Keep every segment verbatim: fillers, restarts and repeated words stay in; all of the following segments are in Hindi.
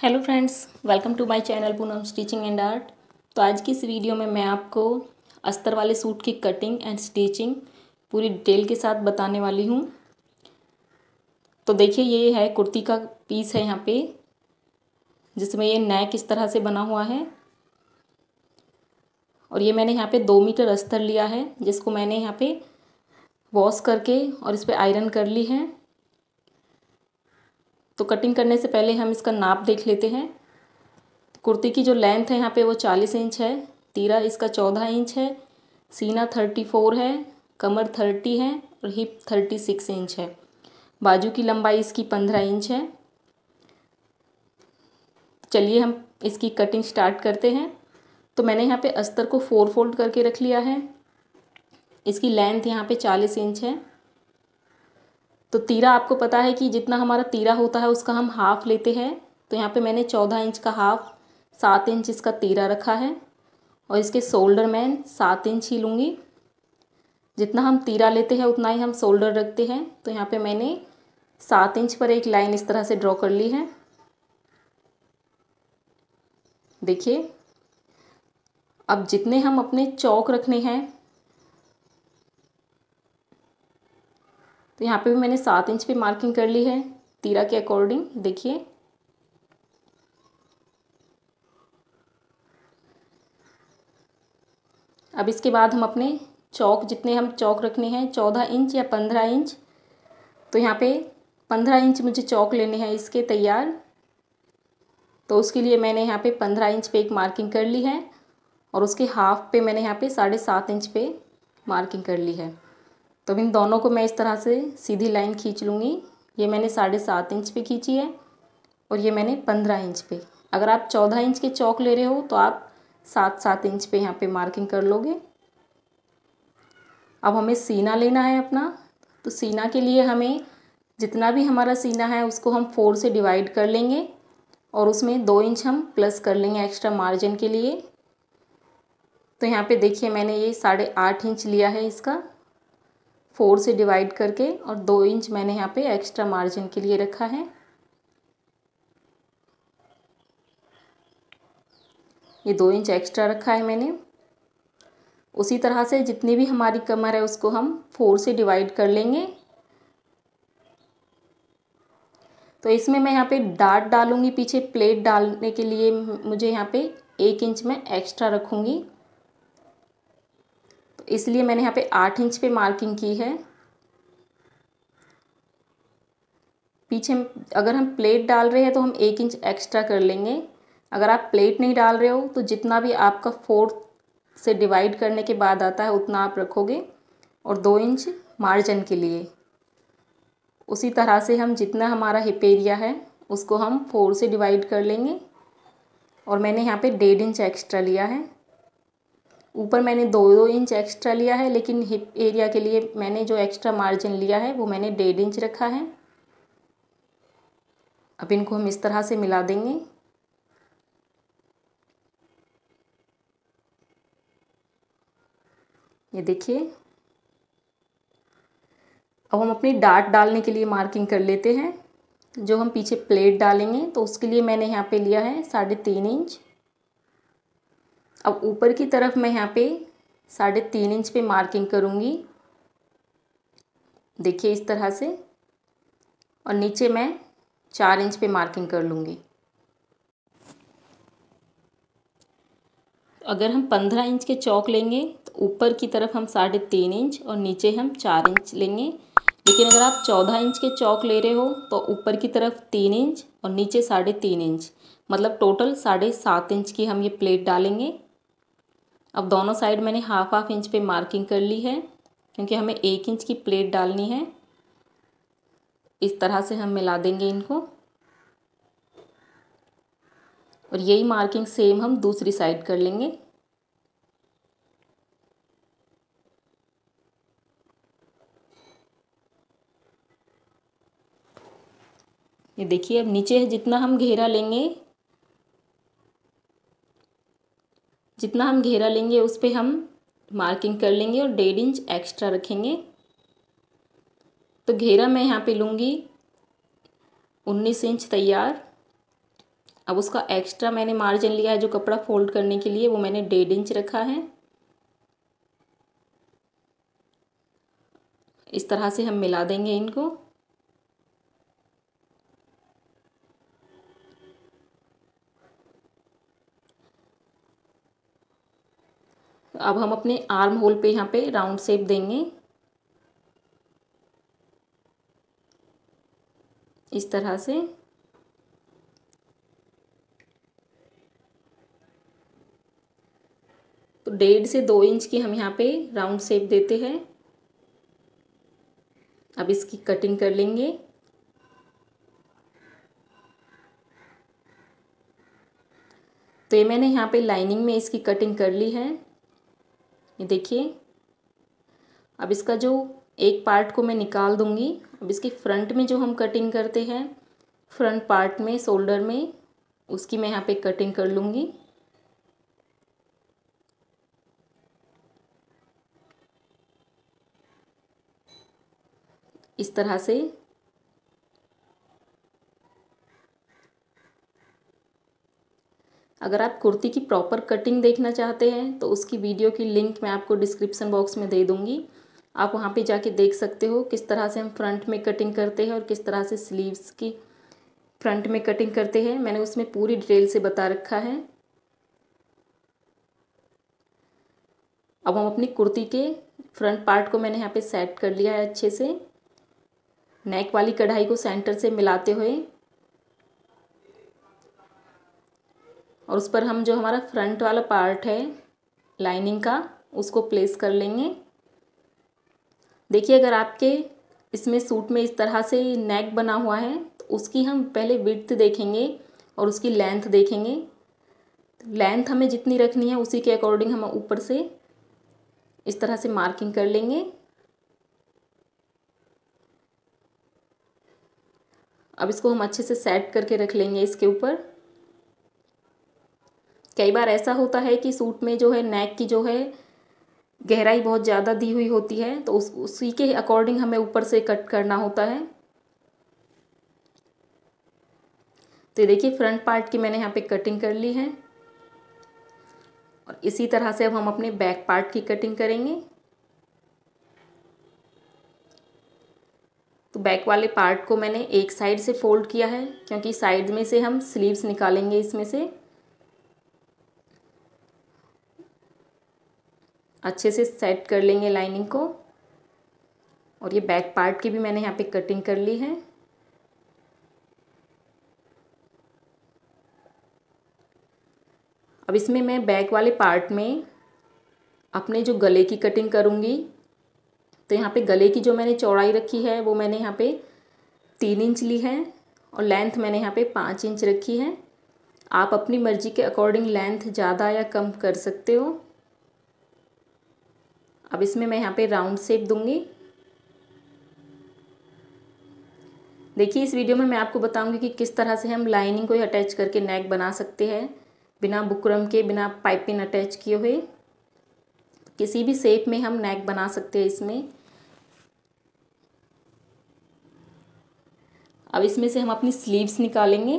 Hello friends, welcome to my channel Poonam stitching and art. तो आज की इस वीडियो में मैं आपको अस्तर वाले सूट की कटिंग एंड स्टिचिंग पूरी डिटेल के साथ बताने वाली हूँ। तो देखिए, ये है कुर्ती का पीस है यहाँ पे, जिसमें ये नेक इस तरह से बना हुआ है। और ये मैंने यहाँ पे दो मीटर अस्तर लिया है, जिसको मैंने यहाँ पे वॉश करके और इस पर आयरन कर ली है। तो कटिंग करने से पहले हम इसका नाप देख लेते हैं। कुर्ती की जो लेंथ है यहाँ पे वो चालीस इंच है, तीरा इसका चौदह इंच है, सीना थर्टी फोर है, कमर थर्टी है और हिप थर्टी सिक्स इंच है। बाजू की लंबाई इसकी पंद्रह इंच है। चलिए हम इसकी कटिंग स्टार्ट करते हैं। तो मैंने यहाँ पे अस्तर को फोर फोल्ड करके रख लिया है। इसकी लेंथ यहाँ पे चालीस इंच है। तो तीरा आपको पता है कि जितना हमारा तीरा होता है उसका हम हाफ लेते हैं। तो यहाँ पे मैंने चौदह इंच का हाफ, सात इंच इसका तीरा रखा है और इसके शोल्डर मैं सात इंच ही लूँगी। जितना हम तीरा लेते हैं उतना ही हम शोल्डर रखते हैं। तो यहाँ पे मैंने सात इंच पर एक लाइन इस तरह से ड्रॉ कर ली है। देखिए, अब जितने हम अपने चौक रखने हैं, तो यहाँ पे भी मैंने सात इंच पे मार्किंग कर ली है तीरा के अकॉर्डिंग। देखिए, अब इसके बाद हम अपने चौक, जितने हम चौक रखने हैं चौदह इंच या पंद्रह इंच, तो यहाँ पे पंद्रह इंच मुझे चौक लेने हैं इसके तैयार। तो उसके लिए मैंने यहाँ पे पंद्रह इंच पे एक मार्किंग कर ली है और उसके हाफ पे मैंने यहाँ पे साढ़े सात इंच पे मार्किंग कर ली है। तो इन दोनों को मैं इस तरह से सीधी लाइन खींच लूँगी। ये मैंने साढ़े सात इंच पे खींची है और ये मैंने पंद्रह इंच पे। अगर आप चौदह इंच के चौक ले रहे हो तो आप सात सात इंच पे यहाँ पे मार्किंग कर लोगे। अब हमें सीना लेना है अपना। तो सीना के लिए हमें जितना भी हमारा सीना है उसको हम फोर से डिवाइड कर लेंगे और उसमें दो इंच हम प्लस कर लेंगे एक्स्ट्रा मार्जिन के लिए। तो यहाँ पे देखिए, मैंने ये साढ़े आठ इंच लिया है इसका, फोर से डिवाइड करके, और दो इंच मैंने यहाँ पे एक्स्ट्रा मार्जिन के लिए रखा है। ये दो इंच एक्स्ट्रा रखा है मैंने। उसी तरह से जितनी भी हमारी कमर है उसको हम फोर से डिवाइड कर लेंगे। तो इसमें मैं यहाँ पे डार्ट डालूंगी, पीछे प्लेट डालने के लिए मुझे यहाँ पे एक इंच में एक्स्ट्रा रखूँगी। तो इसलिए मैंने यहाँ पे आठ इंच पे मार्किंग की है। पीछे अगर हम प्लेट डाल रहे हैं तो हम एक इंच एक्स्ट्रा कर लेंगे। अगर आप प्लेट नहीं डाल रहे हो तो जितना भी आपका फोर्थ से डिवाइड करने के बाद आता है उतना आप रखोगे और दो इंच मार्जिन के लिए। उसी तरह से हम जितना हमारा हिप एरिया है उसको हम फोर से डिवाइड कर लेंगे और मैंने यहाँ पे डेढ़ इंच एक्स्ट्रा लिया है। ऊपर मैंने दो दो इंच एक्स्ट्रा लिया है, लेकिन हिप एरिया के लिए मैंने जो एक्स्ट्रा मार्जिन लिया है वो मैंने डेढ़ इंच रखा है। अब इनको हम इस तरह से मिला देंगे। ये देखिए, अब हम अपनी डार्ट डालने के लिए मार्किंग कर लेते हैं। जो हम पीछे प्लेट डालेंगे तो उसके लिए मैंने यहाँ पे लिया है साढ़े तीन इंच। अब ऊपर की तरफ मैं यहाँ पे साढ़े तीन इंच पे मार्किंग करूँगी, देखिए इस तरह से, और नीचे मैं चार इंच पे मार्किंग कर लूँगी। अगर हम पंद्रह इंच के चौक लेंगे तो ऊपर की तरफ हम साढ़े तीन इंच और नीचे हम चार इंच लेंगे। लेकिन अगर आप चौदह इंच के चौक ले रहे हो तो ऊपर की तरफ तीन इंच और नीचे साढ़े तीन इंच, मतलब टोटल साढ़े सात इंच की हम ये प्लेट डालेंगे। अब दोनों साइड मैंने हाफ हाफ इंच पे मार्किंग कर ली है, क्योंकि हमें एक इंच की प्लेट डालनी है। इस तरह से हम मिला देंगे इनको और यही मार्किंग सेम हम दूसरी साइड कर लेंगे। ये देखिए, अब नीचे जितना हम घेरा लेंगे जितना हम घेरा लेंगे उस पे हम मार्किंग कर लेंगे और डेढ़ इंच एक्स्ट्रा रखेंगे। तो घेरा मैं यहाँ पे लूँगी उन्नीस इंच तैयार अब उसका एक्स्ट्रा मैंने मार्जिन लिया है जो कपड़ा फोल्ड करने के लिए, वो मैंने डेढ़ इंच रखा है। इस तरह से हम मिला देंगे इनको। अब हम अपने आर्म होल पे यहाँ पे राउंड शेप देंगे इस तरह से। तो डेढ़ से दो इंच की हम यहाँ पे राउंड शेप देते हैं। अब इसकी कटिंग कर लेंगे। तो ये मैंने यहाँ पे लाइनिंग में इसकी कटिंग कर ली है, ये देखिए। अब इसका जो एक पार्ट को मैं निकाल दूंगी। अब इसके फ्रंट में जो हम कटिंग करते हैं, फ्रंट पार्ट में शोल्डर में, उसकी मैं यहाँ पे कटिंग कर लूँगी। इस तरह से। अगर आप कुर्ती की प्रॉपर कटिंग देखना चाहते हैं तो उसकी वीडियो की लिंक मैं आपको डिस्क्रिप्शन बॉक्स में दे दूँगी। आप वहाँ पे जाके देख सकते हो किस तरह से हम फ्रंट में कटिंग करते हैं और किस तरह से स्लीव्स की फ्रंट में कटिंग करते हैं। मैंने उसमें पूरी डिटेल से बता रखा है। अब हम अपनी कुर्ती के फ्रंट पार्ट को मैंने यहाँ पे सेट कर लिया है अच्छे से। नेक वाली कढ़ाई को सेंटर से मिलाते हुए और उस पर हम जो हमारा फ्रंट वाला पार्ट है लाइनिंग का, उसको प्लेस कर लेंगे। देखिए, अगर आपके इसमें सूट में इस तरह से नेक बना हुआ है तो उसकी हम पहले विड्थ देखेंगे और उसकी लेंथ देखेंगे। लेंथ हमें जितनी रखनी है उसी के अकॉर्डिंग हम ऊपर से इस तरह से मार्किंग कर लेंगे। अब इसको हम अच्छे से सेट करके रख लेंगे इसके ऊपर। कई बार ऐसा होता है कि सूट में जो है नेक की जो है गहराई बहुत ज़्यादा दी हुई होती है, तो उस उसी के अकॉर्डिंग हमें ऊपर से कट करना होता है। तो ये देखिए, फ्रंट पार्ट की मैंने यहाँ पे कटिंग कर ली है और इसी तरह से अब हम अपने बैक पार्ट की कटिंग करेंगे। तो बैक वाले पार्ट को मैंने एक साइड से फोल्ड किया है क्योंकि साइड में से हम स्लीव्स निकालेंगे इसमें से। अच्छे से सेट कर लेंगे लाइनिंग को। और ये बैक पार्ट की भी मैंने यहाँ पे कटिंग कर ली है। अब इसमें मैं बैक वाले पार्ट में अपने जो गले की कटिंग करूँगी। तो यहाँ पे गले की जो मैंने चौड़ाई रखी है वो मैंने यहाँ पे तीन इंच ली है और लेंथ मैंने यहाँ पे पाँच इंच रखी है। आप अपनी मर्ज़ी के अकॉर्डिंग लेंथ ज़्यादा या कम कर सकते हो। अब इसमें मैं यहाँ पे राउंड शेप दूंगी। देखिए, इस वीडियो में मैं आपको बताऊंगी कि किस तरह से हम लाइनिंग को अटैच करके नेक बना सकते हैं बिना बुकरम के, बिना पाइपिंग अटैच किए हुए। किसी भी शेप में हम नेक बना सकते हैं इसमें। अब इसमें से हम अपनी स्लीव्स निकालेंगे।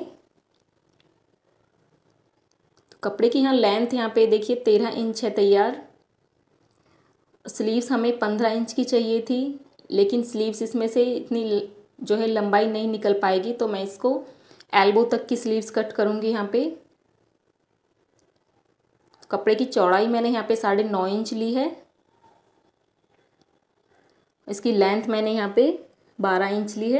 तो कपड़े की यहाँ लेंथ यहाँ पे देखिए तेरह इंच है तैयार। स्लीव्स हमें पंद्रह इंच की चाहिए थी, लेकिन स्लीव्स इसमें से इतनी जो है लंबाई नहीं निकल पाएगी, तो मैं इसको एल्बो तक की स्लीव्स कट करूँगी यहाँ पे। कपड़े की चौड़ाई मैंने यहाँ पे साढ़े नौ इंच ली है। इसकी लेंथ मैंने यहाँ पे बारह इंच ली है।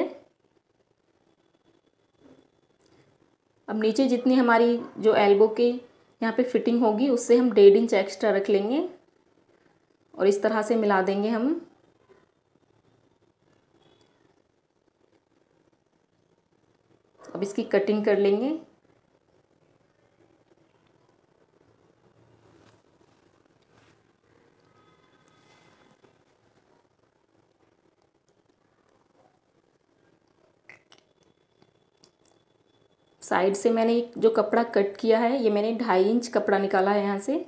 अब नीचे जितनी हमारी जो एल्बो के यहाँ पे फिटिंग होगी उससे हम डेढ़ इंच एक्स्ट्रा रख लेंगे और इस तरह से मिला देंगे हम। अब इसकी कटिंग कर लेंगे। साइड से मैंने जो कपड़ा कट किया है, ये मैंने ढाई इंच कपड़ा निकाला है यहाँ से।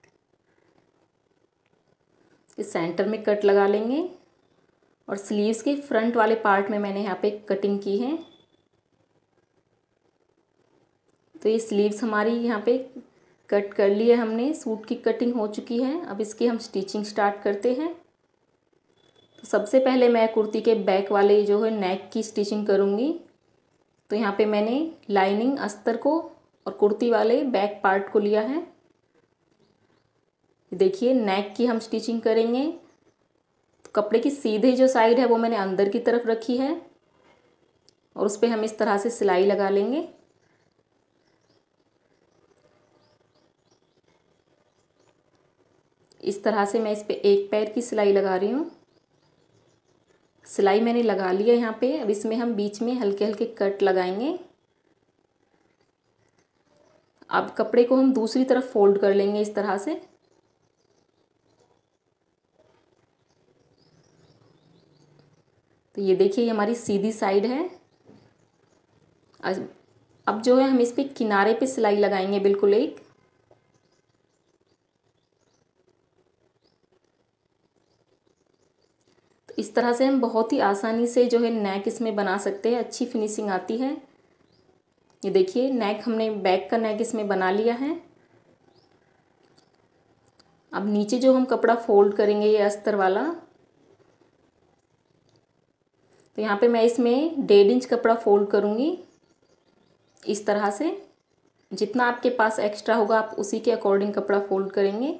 इस सेंटर में कट लगा लेंगे और स्लीव्स के फ्रंट वाले पार्ट में मैंने यहाँ पे कटिंग की है। तो ये स्लीव्स हमारी यहाँ पे कट कर लिए हमने, सूट की कटिंग हो चुकी है। अब इसकी हम स्टिचिंग स्टार्ट करते हैं। तो सबसे पहले मैं कुर्ती के बैक वाले जो है नेक की स्टिचिंग करूँगी। तो यहाँ पे मैंने लाइनिंग अस्तर को और कुर्ती वाले बैक पार्ट को लिया है। देखिए नेक की हम स्टिचिंग करेंगे। तो कपड़े की सीधे जो साइड है वो मैंने अंदर की तरफ रखी है और उस पर हम इस तरह से सिलाई लगा लेंगे। इस तरह से मैं इस पे एक पैर की सिलाई लगा रही हूँ। सिलाई मैंने लगा लिया यहाँ पे। अब इसमें हम बीच में हल्के हल्के कट लगाएंगे। अब कपड़े को हम दूसरी तरफ फोल्ड कर लेंगे इस तरह से। तो ये देखिए हमारी सीधी साइड है। अब जो है हम इस पे किनारे पे सिलाई लगाएंगे बिल्कुल एक। तो इस तरह से हम बहुत ही आसानी से जो है नेक इसमें बना सकते हैं, अच्छी फिनिशिंग आती है। ये देखिए नेक हमने बैक का नेक इसमें बना लिया है। अब नीचे जो हम कपड़ा फोल्ड करेंगे ये अस्तर वाला, तो यहाँ पे मैं इसमें डेढ़ इंच कपड़ा फोल्ड करूँगी इस तरह से। जितना आपके पास एक्स्ट्रा होगा आप उसी के अकॉर्डिंग कपड़ा फोल्ड करेंगे।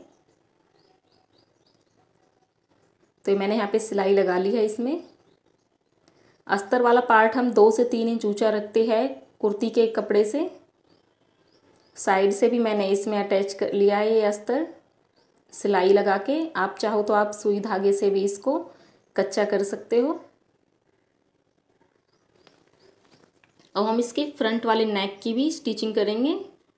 तो मैंने यहाँ पे सिलाई लगा ली है इसमें। अस्तर वाला पार्ट हम दो से तीन इंच ऊंचा रखते हैं कुर्ती के कपड़े से। साइड से भी मैंने इसमें अटैच कर लिया है ये अस्तर सिलाई लगा के। आप चाहो तो आप सुई धागे से भी इसको कच्चा कर सकते हो। अब हम इसके फ्रंट वाले नेक की भी स्टिचिंग करेंगे।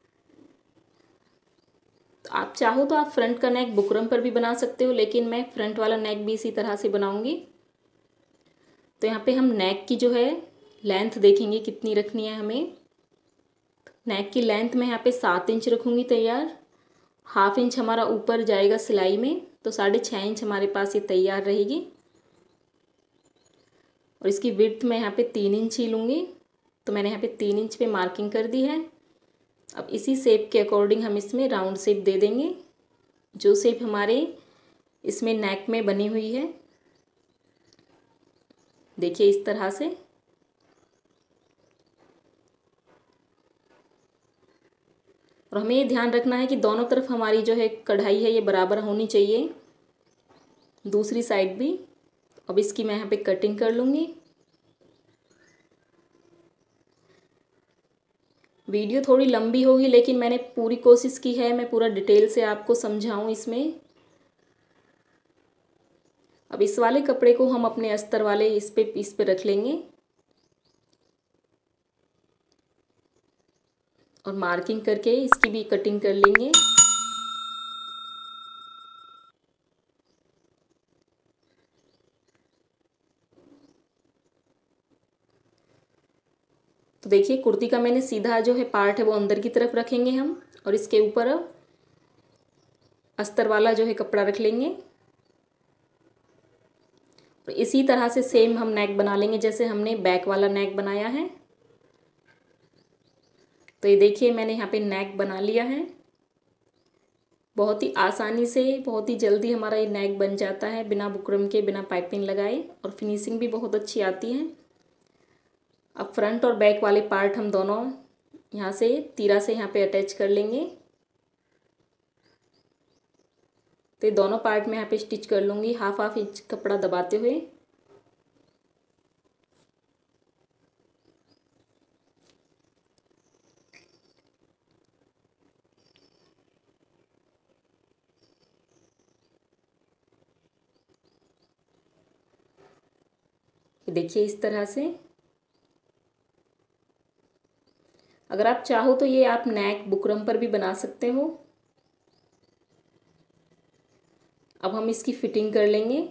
तो आप चाहो तो आप फ्रंट का नेक बुकरम पर भी बना सकते हो, लेकिन मैं फ्रंट वाला नेक भी इसी तरह से बनाऊंगी। तो यहाँ पे हम नेक की जो है लेंथ देखेंगे कितनी रखनी है हमें। नेक की लेंथ मैं यहाँ पे सात इंच रखूँगी तैयार। हाफ इंच हमारा ऊपर जाएगा सिलाई में, तो साढ़े छः इंच हमारे पास ये तैयार रहेगी। और इसकी विड्थ मैं यहाँ पे तीन इंच ही लूँगी। तो मैंने यहाँ पे तीन इंच पे मार्किंग कर दी है। अब इसी शेप के अकॉर्डिंग हम इसमें राउंड शेप दे देंगे, जो शेप हमारे इसमें नेक में बनी हुई है। देखिए इस तरह से। और हमें ये ध्यान रखना है कि दोनों तरफ हमारी जो है कढ़ाई है ये बराबर होनी चाहिए, दूसरी साइड भी। अब इसकी मैं यहाँ पे कटिंग कर लूँगी। वीडियो थोड़ी लंबी होगी, लेकिन मैंने पूरी कोशिश की है मैं पूरा डिटेल से आपको समझाऊं इसमें। अब इस वाले कपड़े को हम अपने अस्तर वाले इस पे पीस पे रख लेंगे और मार्किंग करके इसकी भी कटिंग कर लेंगे। तो देखिए कुर्ती का मैंने सीधा जो है पार्ट है वो अंदर की तरफ रखेंगे हम, और इसके ऊपर अस्तर वाला जो है कपड़ा रख लेंगे। और इसी तरह से सेम हम नेक बना लेंगे जैसे हमने बैक वाला नेक बनाया है। तो ये देखिए मैंने यहाँ पे नेक बना लिया है। बहुत ही आसानी से, बहुत ही जल्दी हमारा ये नेक बन जाता है बिना बुकरम के, बिना पाइपिंग लगाए, और फिनिशिंग भी बहुत अच्छी आती है। अब फ्रंट और बैक वाले पार्ट हम दोनों यहाँ से तीरा से यहाँ पे अटैच कर लेंगे। तो ये दोनों पार्ट में यहाँ पे स्टिच कर लूँगी हाफ हाफ इंच कपड़ा दबाते हुए। देखिए इस तरह से। अगर आप चाहो तो ये आप नेक बुकरम पर भी बना सकते हो। अब हम इसकी फिटिंग कर लेंगे।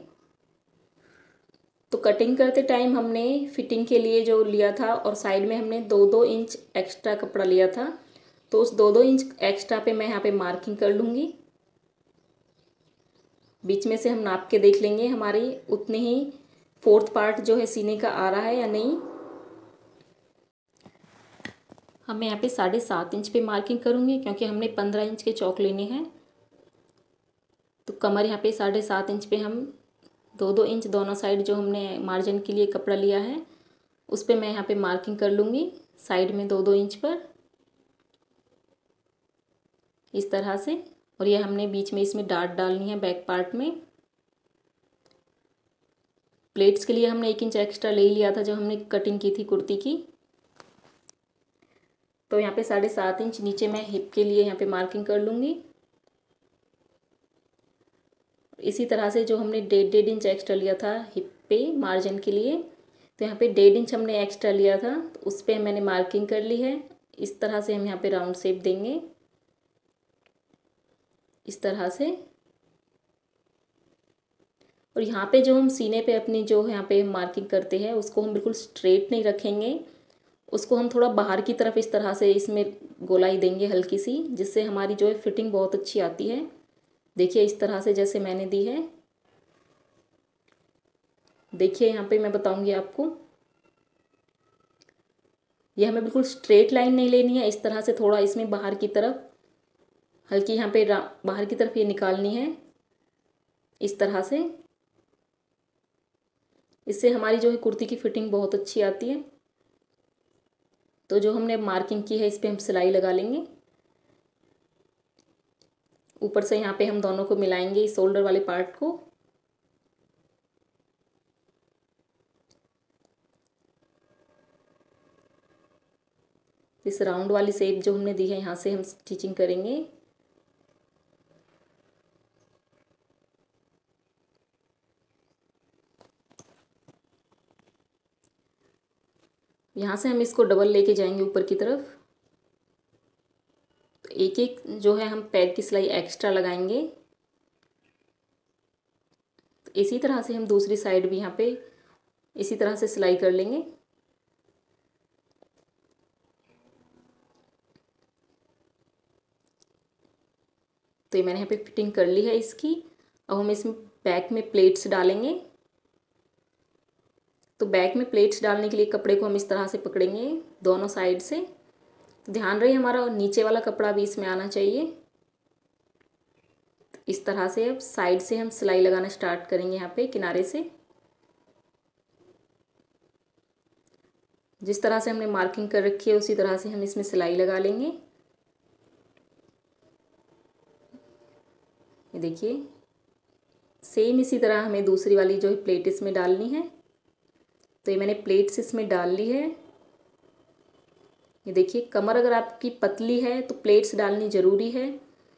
तो कटिंग करते टाइम हमने फिटिंग के लिए जो लिया था और साइड में हमने दो दो इंच एक्स्ट्रा कपड़ा लिया था, तो उस दो दो इंच एक्स्ट्रा पे मैं यहाँ पे मार्किंग कर लूँगी। बीच में से हम नाप के देख लेंगे हमारी उतने ही फोर्थ पार्ट जो है सीने का आ रहा है या नहीं। अब मैं यहाँ पे साढ़े सात इंच पे मार्किंग करूँगी क्योंकि हमने पंद्रह इंच के चौक लेने हैं। तो कमर यहाँ पे साढ़े सात इंच पे हम दो दो इंच दोनों साइड जो हमने मार्जिन के लिए कपड़ा लिया है उस पे मैं यहाँ पे मार्किंग कर लूँगी साइड में दो दो इंच पर, इस तरह से। और ये हमने बीच में इसमें डाट डालनी है बैक पार्ट में। प्लेट्स के लिए हमने एक इंच एक्स्ट्रा ले लिया था जब हमने कटिंग की थी कुर्ती की। तो यहाँ पे साढ़े सात इंच नीचे मैं हिप के लिए यहाँ पे मार्किंग कर लूँगी। इसी तरह से जो हमने डेढ़ डेढ़ इंच एक्स्ट्रा लिया था हिप पे मार्जिन के लिए, तो यहाँ पे डेढ़ इंच हमने एक्स्ट्रा लिया था तो उस पर मैंने मार्किंग कर ली है। इस तरह से हम यहाँ पे राउंड शेप देंगे, इस तरह से। और यहाँ पे जो हम सीने पे अपनी जो यहाँ पे मार्किंग करते हैं उसको हम बिल्कुल स्ट्रेट नहीं रखेंगे, उसको हम थोड़ा बाहर की तरफ इस तरह से इसमें गोलाई देंगे हल्की सी, जिससे हमारी जो है फिटिंग बहुत अच्छी आती है। देखिए इस तरह से जैसे मैंने दी है। देखिए यहाँ पे मैं बताऊंगी आपको, ये हमें बिल्कुल स्ट्रेट लाइन नहीं लेनी है, इस तरह से थोड़ा इसमें बाहर की तरफ हल्की यहाँ पे बाहर की तरफ ये निकालनी है, इस तरह से। इससे हमारी जो है कुर्ती की फिटिंग बहुत अच्छी आती है। तो जो हमने मार्किंग की है इस पे हम सिलाई लगा लेंगे। ऊपर से यहाँ पे हम दोनों को मिलाएंगे इस शोल्डर वाले पार्ट को। इस राउंड वाली शेप जो हमने दी है यहाँ से हम स्टिचिंग करेंगे। यहाँ से हम इसको डबल लेके जाएंगे ऊपर की तरफ। तो एक एक जो है हम पैर की सिलाई एक्स्ट्रा लगाएंगे। तो इसी तरह से हम दूसरी साइड भी यहाँ पे इसी तरह से सिलाई कर लेंगे। तो ये मैंने यहाँ पे फिटिंग कर ली है इसकी। अब हम इसमें बैक में प्लेट्स डालेंगे। तो बैक में प्लेट्स डालने के लिए कपड़े को हम इस तरह से पकड़ेंगे दोनों साइड से। ध्यान रहे हमारा नीचे वाला कपड़ा भी इसमें आना चाहिए। इस तरह से अब साइड से हम सिलाई लगाना स्टार्ट करेंगे यहाँ पे किनारे से। जिस तरह से हमने मार्किंग कर रखी है उसी तरह से हम इसमें सिलाई लगा लेंगे। ये देखिए सेम इसी तरह हमें दूसरी वाली जो है प्लेट इसमें डालनी है। तो ये मैंने प्लेट्स इसमें डाल ली है। ये देखिए कमर अगर आपकी पतली है तो प्लेट्स डालनी ज़रूरी है।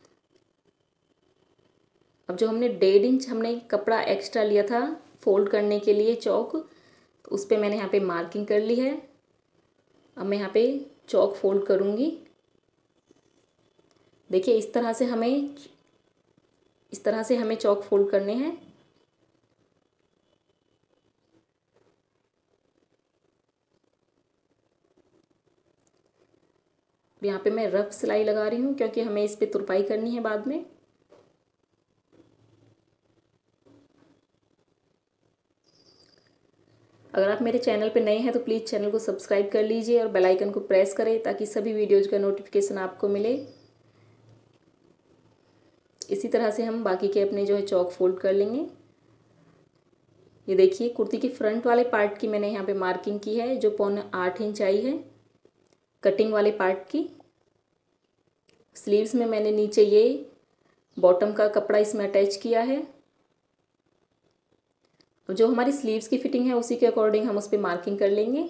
अब जो हमने डेढ़ इंच हमने कपड़ा एक्स्ट्रा लिया था फोल्ड करने के लिए चौक, तो उस पर मैंने यहाँ पे मार्किंग कर ली है। अब मैं यहाँ पे चौक फोल्ड करूँगी। देखिए इस तरह से हमें इस तरह से हमें चौक फोल्ड करने हैं। यहाँ पे मैं रफ सिलाई लगा रही हूँ क्योंकि हमें इस पे तुरपाई करनी है बाद में। अगर आप मेरे चैनल पे नए हैं तो प्लीज़ चैनल को सब्सक्राइब कर लीजिए और बेल आइकन को प्रेस करें ताकि सभी वीडियोज़ का नोटिफिकेशन आपको मिले। इसी तरह से हम बाकी के अपने जो है चौक फोल्ड कर लेंगे। ये देखिए कुर्ती की फ्रंट वाले पार्ट की मैंने यहाँ पे मार्किंग की है जो पौने आठ इंच आई है कटिंग वाले पार्ट की। स्लीव्स में मैंने नीचे ये बॉटम का कपड़ा इसमें अटैच किया है। जो हमारी स्लीव्स की फिटिंग है उसी के अकॉर्डिंग हम उस पर मार्किंग कर लेंगे।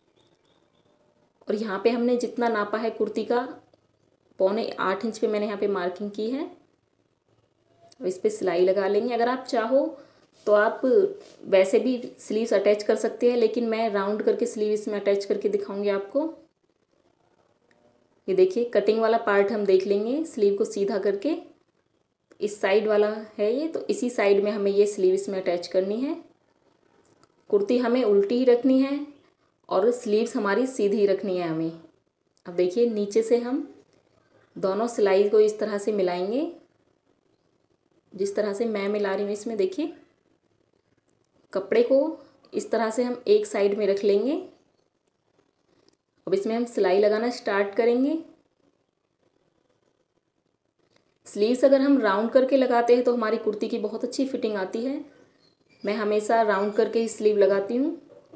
और यहाँ पे हमने जितना नापा है कुर्ती का पौने आठ इंच पे मैंने यहाँ पे मार्किंग की है। और इस पर सिलाई लगा लेंगे। अगर आप चाहो तो आप वैसे भी स्लीव्स अटैच कर सकते हैं, लेकिन मैं राउंड करके स्लीव इसमें अटैच करके दिखाऊंगी आपको। ये देखिए कटिंग वाला पार्ट हम देख लेंगे स्लीव को सीधा करके। इस साइड वाला है ये, तो इसी साइड में हमें ये स्लीव इसमें अटैच करनी है। कुर्ती हमें उल्टी ही रखनी है और स्लीव्स हमारी सीधी ही रखनी है हमें। अब देखिए नीचे से हम दोनों सिलाई को इस तरह से मिलाएंगे जिस तरह से मैं मिला रही हूँ इसमें। देखिए कपड़े को इस तरह से हम एक साइड में रख लेंगे। अब इसमें हम सिलाई लगाना स्टार्ट करेंगे। स्लीव्स अगर हम राउंड करके लगाते हैं तो हमारी कुर्ती की बहुत अच्छी फिटिंग आती है। मैं हमेशा राउंड करके ही स्लीव लगाती हूँ।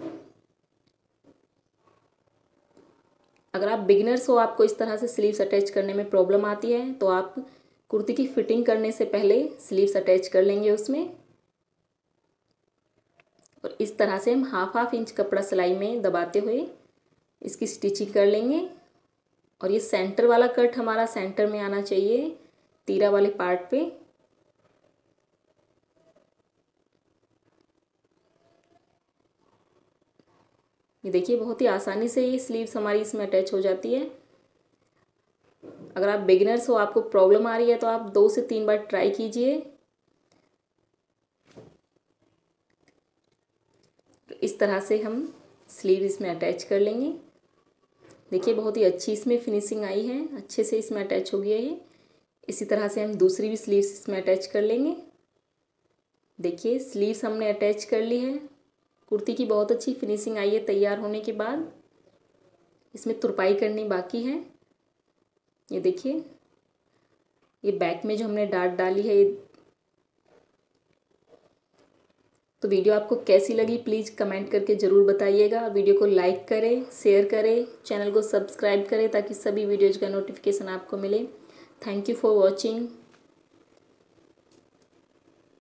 अगर आप बिगिनर्स हो, आपको इस तरह से स्लीव्स अटैच करने में प्रॉब्लम आती है, तो आप कुर्ती की फिटिंग करने से पहले स्लीव्स अटैच कर लेंगे उसमें। और इस तरह से हम हाफ हाफ इंच कपड़ा सिलाई में दबाते हुए इसकी स्टिचिंग कर लेंगे। और ये सेंटर वाला कट हमारा सेंटर में आना चाहिए, तीरा वाले पार्ट पे। ये देखिए बहुत ही आसानी से ये स्लीव्स हमारी इसमें अटैच हो जाती है। अगर आप बिगिनर्स हो, आपको प्रॉब्लम आ रही है, तो आप दो से तीन बार ट्राई कीजिए। इस तरह से हम स्लीव इसमें अटैच कर लेंगे। देखिए बहुत ही अच्छी इसमें फिनिशिंग आई है, अच्छे से इसमें अटैच हो गया है। इसी तरह से हम दूसरी भी स्लीव्स इसमें अटैच कर लेंगे। देखिए स्लीव्स हमने अटैच कर ली है। कुर्ती की बहुत अच्छी फिनिशिंग आई है तैयार होने के बाद। इसमें तुरपाई करनी बाकी है। ये देखिए ये बैक में जो हमने डाट डाली है। तो वीडियो आपको कैसी लगी प्लीज़ कमेंट करके ज़रूर बताइएगा। वीडियो को लाइक करें, शेयर करें, चैनल को सब्सक्राइब करें ताकि सभी वीडियोज़ का नोटिफिकेशन आपको मिले। Thank you for watching.